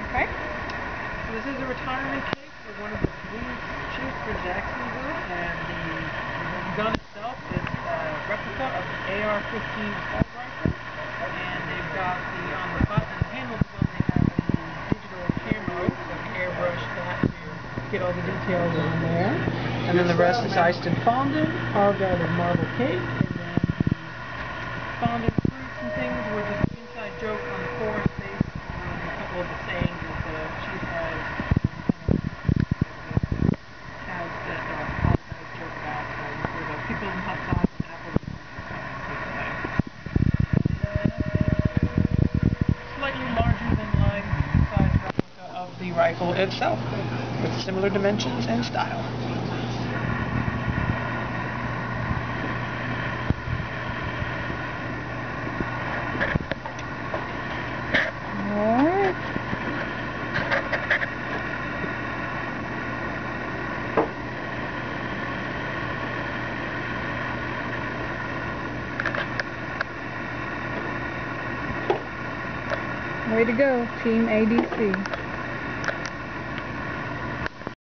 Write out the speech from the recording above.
Okay. So this is a retirement case for one of the police chiefs for Jacksonville, and the gun itself is a replica of the AR-15 assault rifle, and they've got on the butt and handle of the gun they have a digital camo, so they airbrush that to get all the details on there, and then the rest is iced and fondant, carved out of marble cake, and then the fondant fruits and things were just an inside joke on the forest based on a couple of the sayings that the chief has that all the guys joke about. So for the pickles and hot sauce and apples and slightly larger than life size replica of the rifle itself, with similar dimensions and style. Way to go, Team ADC.